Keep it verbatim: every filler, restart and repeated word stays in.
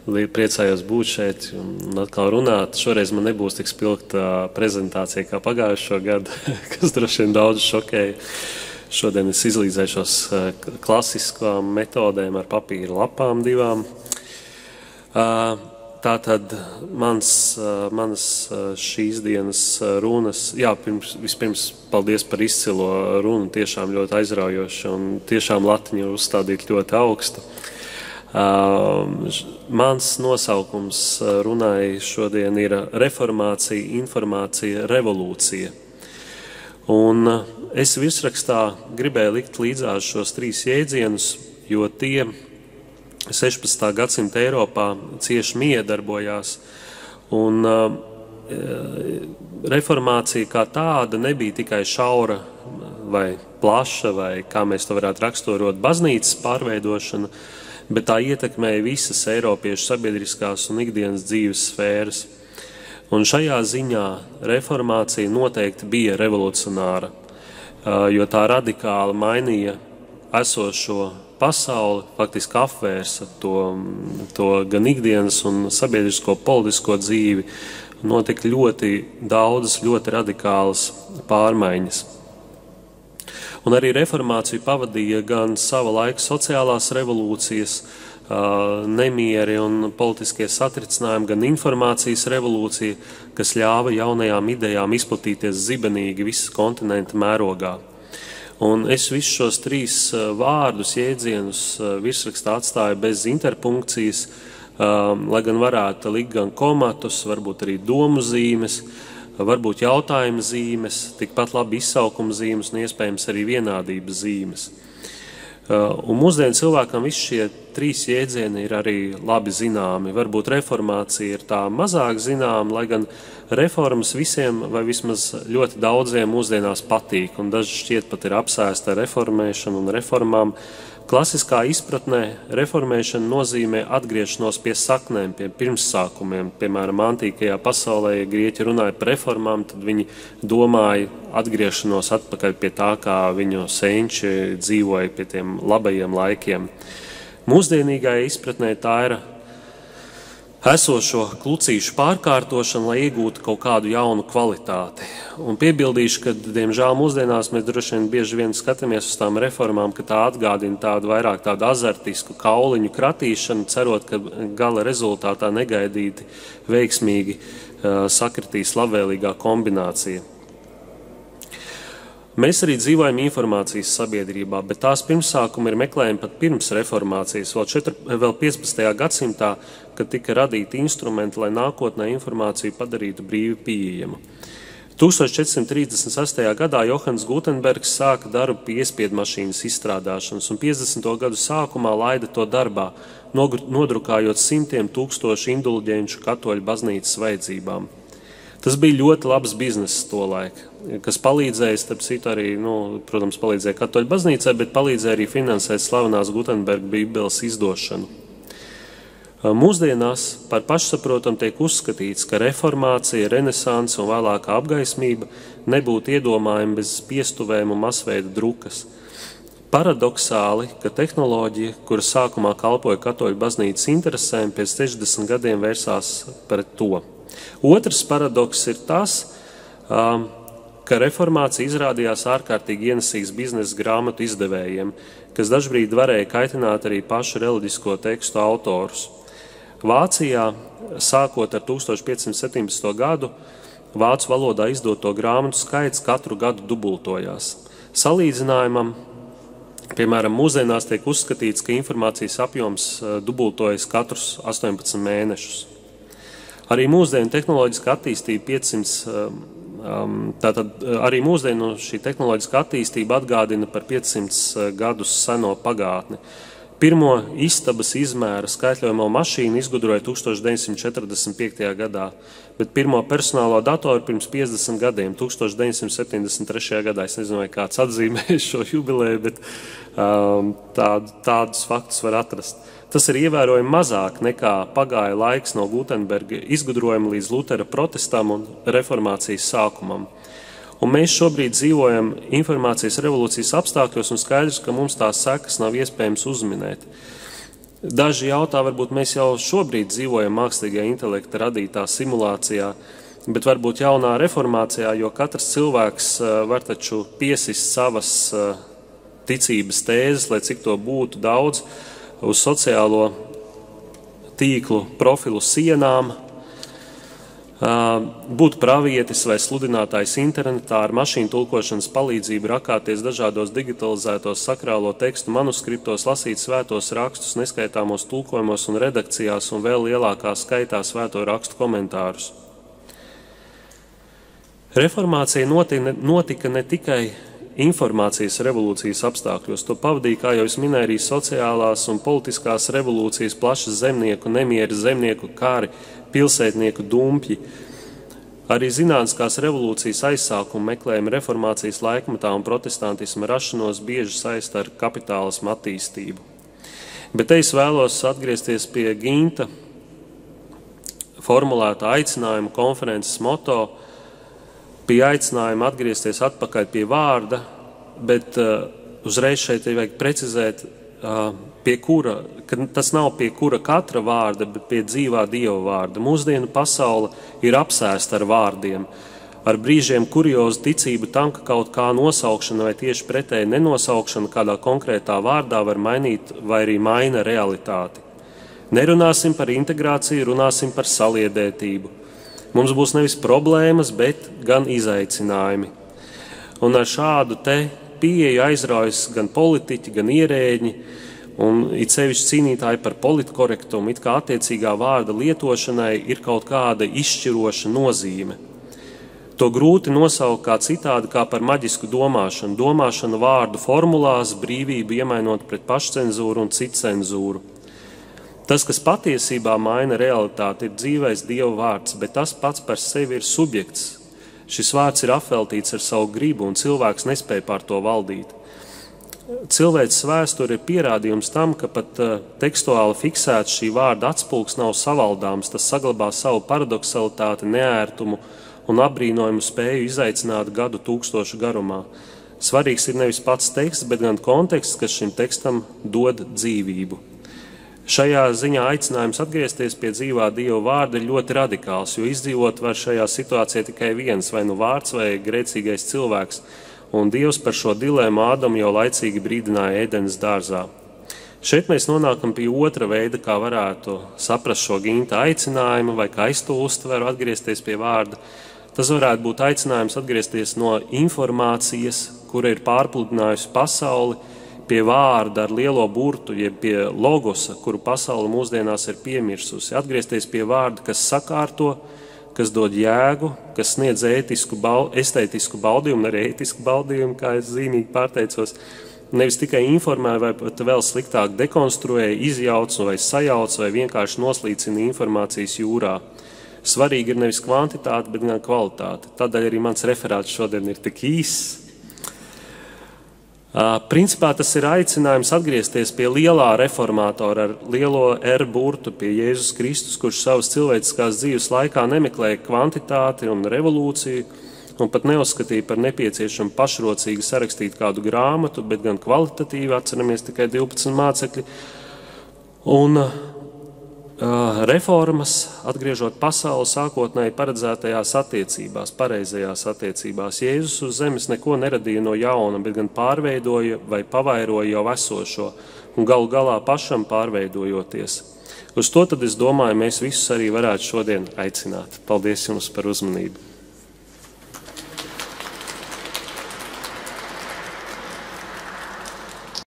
Priecājos būt šeit un atkal runāt. Šoreiz man nebūs tik spilgta prezentācija kā pagājušo gadu, kas droši vien daudz šokēja. Šodien es izlīdzēšos klasiskām metodēm ar papīra lapām divām. Tātad mans, manas šīs dienas runas, jā, pirms, vispirms paldies par izcilo runu, tiešām ļoti aizraujoši un tiešām latiņu uzstādīt ļoti augstu. Uh, mans nosaukums runai šodien ir reformācija, informācija, revolūcija. Un es virsrakstā gribēju likt līdzās šos trīs jēdzienus, jo tie sešpadsmitā gadsimta Eiropā cieši miedarbojās. Un uh, reformācija kā tāda nebija tikai šaura vai plaša, vai kā mēs to varētu raksturot, baznīcas pārveidošana, bet tā ietekmēja visas eiropiešu sabiedriskās un ikdienas dzīves sfēras. Un šajā ziņā reformācija noteikti bija revolucionāra, jo tā radikāli mainīja esošo pasauli, faktiski apvērsa to, to gan ikdienas un sabiedrisko politisko dzīvi. Notika ļoti daudzas, ļoti radikālas pārmaiņas. Un arī reformāciju pavadīja gan sava laika sociālās revolūcijas, nemieri un politiskie satricinājumi, gan informācijas revolūcija, kas ļāva jaunajām idejām izplatīties zibenīgi visas kontinenta mērogā. Un es visus šos trīs vārdus, jēdzienus virsrakstā atstāju bez interpunkcijas, lai gan varētu likt gan komatus, varbūt arī domu zīmes, varbūt jautājuma zīmes, tikpat labi izsaukuma zīmes un iespējams arī vienādības zīmes. Un mūsdienu cilvēkam visi šie trīs jēdzieni ir arī labi zināmi. Varbūt reformācija ir tā mazāk zināma, lai gan reformas visiem vai vismaz ļoti daudziem mūsdienās patīk, un daži šķiet pat ir apsēsti ar reformēšanu un reformām. Klasiskā izpratnē reformēšana nozīmē atgriešanos pie saknēm, pie pirmsākumiem. Piemēram, antīkajā pasaulē, ja grieķi runāja par reformām, tad viņi domāja atgriešanos atpakaļ pie tā, kā viņu senči dzīvoja pie tiem labajiem laikiem. Mūsdienīgajā izpratnē tā ir esošo klucīšu pārkārtošana, lai iegūtu kaut kādu jaunu kvalitāti. Un piebildīšu, ka, diemžēl, mūsdienās mēs droši vien bieži vien skatāmies uz tām reformām, ka tā atgādina tādu vairāk tādu azartisku kauliņu kratīšanu, cerot, ka gala rezultātā negaidīti veiksmīgi uh, sakritīs labvēlīgā kombinācija. Mēs arī dzīvojam informācijas sabiedrībā, bet tās pirmsākumi ir meklējami pat pirms reformācijas, vēl, četr, vēl piecpadsmitajā gadsimtā, kad tika radīti instrumenti, lai nākotnē informāciju padarītu brīvi pieejamu. tūkstoš četrsimt trīsdesmit sestajā gadā Johans Gutenbergs sāka darbu pie iespiedmašīnas izstrādāšanas, un piecdesmito gadu sākumā laida to darbā, nodrukājot simtiem tūkstošu indulģenču katoļu baznīcas vajadzībām. Tas bija ļoti labs bizness tolaik, kas palīdzēja, starp citu arī, nu, protams, palīdzēja katoļu baznīcai, bet palīdzēja arī finansēt slavenās Gutenberga bībeles izdošanu. Mūsdienās par pašsaprotam tiek uzskatīts, ka reformācija, renesanse un vēlākā apgaismība nebūtu iedomājama bez spiestuvēm un masveida drukas. Paradoksāli, ka tehnoloģija, kura sākumā kalpoja katoļu baznīcas interesēm, pēc sešdesmit gadiem vērsās pret to. Otrs paradoks ir tas, ka reformācija izrādījās ārkārtīgi ienesīgs biznesa grāmatu izdevējiem, kas dažbrīd varēja kaitināt arī pašu reliģisko tekstu autorus. Vācijā, sākot ar tūkstoš piecsimt septiņdesmito gadu, vācu valodā izdoto grāmatu skaits katru gadu dubultojās. Salīdzinājumam, piemēram, mūsdienās tiek uzskatīts, ka informācijas apjoms dubultojas katrus astoņpadsmit mēnešus. Arī mūsdienu tehnoloģiska attīstība piecsimt, tātad arī mūsdienu šī tehnoloģiska attīstība atgādina par piecsimt gadus seno pagātni. Pirmo istabas izmēra skaitļojamo mašīnu izgudroja tūkstoš deviņsimt četrdesmit piektajā gadā, bet pirmo personālo datoru pirms piecdesmit gadiem, tūkstoš deviņsimt septiņdesmit trešajā gadā. Es nezinu, vai kāds atzīmēja šo jubileju, bet um, tād, tādus faktus var atrast. Tas ir ievērojami mazāk nekā pagāja laiks no Gutenberga izgudrojuma līdz Lutera protestam un reformācijas sākumam. Un mēs šobrīd dzīvojam informācijas revolūcijas apstākļos un skaidrs, ka mums tās sekas nav iespējams uzminēt. Daži jautā, varbūt mēs jau šobrīd dzīvojam mākslīgā intelekta radītā simulācijā, bet varbūt jaunā reformācijā, jo katrs cilvēks var taču piesist savas ticības tēzes, lai cik to būtu daudz, uz sociālo tīklu profilu sienām, būt pravietis vai sludinātājs internetā ar mašīnu tulkošanas palīdzību, rakāties dažādos digitalizētos sakrālo tekstu manuskriptos, lasīt svētos rakstus neskaitāmos tulkojumos un redakcijās un vēl lielākā skaitā svēto rakstu komentārus. Reformācija notika, notika ne tikai informācijas revolūcijas apstākļos. To pavadīja, kā jau es minēju, arī sociālās un politiskās revolūcijas, plašas zemnieku nemieri, zemnieku kāri, pilsētnieku dumpļi. Arī zinātniskās revolūcijas aizsākumu meklējumi reformācijas laikmatā un protestantisma rašanos bieži saista ar kapitālismu attīstību. Bet te es vēlos atgriezties pie Ginta formulētā aicinājuma konferences moto, pie aicinājuma atgriezties atpakaļ pie vārda, bet uh, uzreiz šeit ir vajag precizēt, uh, pie kura, ka tas nav pie kura katra vārda, bet pie dzīvā Dieva vārda. Mūsdienu pasaule ir apsēsta ar vārdiem, ar brīžiem kuriozu ticību tam, ka kaut kā nosaukšana vai tieši pretēji nenosaukšana kādā konkrētā vārdā var mainīt vai arī maina realitāti. Nerunāsim par integrāciju, runāsim par saliedētību. Mums būs nevis problēmas, bet gan izaicinājumi. Un ar šādu te pieeju aizraujas gan politiķi, gan ierēģi, un it sevišķi cīnītāji par politkorektumu, it kā attiecīgā vārda lietošanai ir kaut kāda izšķiroša nozīme. To grūti nosaukt kā citādi, kā par maģisku domāšanu, domāšanu vārdu formulās, brīvību iemainot pret pašcenzūru un citcenzūru. Tas, kas patiesībā maina realitāti, ir dzīvais Dieva vārds, bet tas pats par sevi ir subjekts. Šis vārds ir apveltīts ar savu gribu, un cilvēks nespēja pār to valdīt. Cilvēces vēsture ir pierādījums tam, ka pat uh, tekstuāli fiksēts šī vārda atspulks nav savaldāms, tas saglabā savu paradoksalitāti, neērtumu un apbrīnojumu spēju izaicināt gadu tūkstošu garumā. Svarīgs ir nevis pats teksts, bet gan konteksts, kas šim tekstam dod dzīvību. Šajā ziņā aicinājums atgriezties pie dzīvā Dieva vārda ir ļoti radikāls, jo izdzīvot var šajā situācijā tikai viens, vai nu vārds vai grēcīgais cilvēks, un Dievs par šo dilēmu Ādamu jau laicīgi brīdināja Ēdenes dārzā. Šeit mēs nonākam pie otra veida, kā varētu saprast šo Ginta aicinājumu, vai kā es to uztveru atgriezties pie vārda. Tas varētu būt aicinājums atgriezties no informācijas, kura ir pārpludinājusi pasauli, pie vārda ar lielo burtu, jeb pie logosa, kuru pasaule mūsdienās ir piemirsusi. Atgriezties pie vārda, kas sakārto, kas dod jēgu, kas sniedz ētisku, estētisku baudījumu, arī ētisku baudījumu, kā es zīmīgi pārteicos, nevis tikai informē vai pat vēl sliktāk dekonstruē, izjauc vai sajauc vai vienkārši noslīcina informācijas jūrā. Svarīgi ir nevis kvantitāte, bet gan kvalitāte. Tādēļ arī mans referāts šodien ir tik īss. Uh, principā tas ir aicinājums atgriezties pie lielā reformātora ar lielo R burtu, pie Jēzus Kristus, kurš savas cilvēciskās dzīves laikā nemeklēja kvantitāti un revolūciju un pat neuzskatīja par nepieciešamu pašrocīgi sarakstīt kādu grāmatu, bet gan kvalitatīvi, atceramies tikai divpadsmit mācekļi. Un uh, reformas, atgriežot pasauli sākotnēji paredzētajās attiecībās, pareizajās attiecībās. Jēzus uz zemes neko neradīja no jauna, bet gan pārveidoja vai pavairoja jau esošo un galu galā pašam pārveidojoties. Uz to tad, es domāju, mēs visus arī varētu šodien aicināt. Paldies jums par uzmanību!